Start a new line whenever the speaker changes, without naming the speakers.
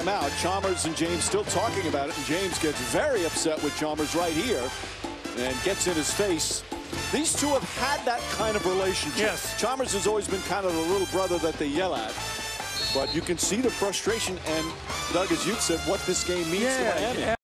Out. Chalmers and James still talking about it, and James gets very upset with Chalmers right here and gets in his face. These two have had that kind of relationship.
Yes.
Chalmers has always been kind of the little brother that they yell at, but you can see the frustration, and Doug, as you said, what this game means to Miami.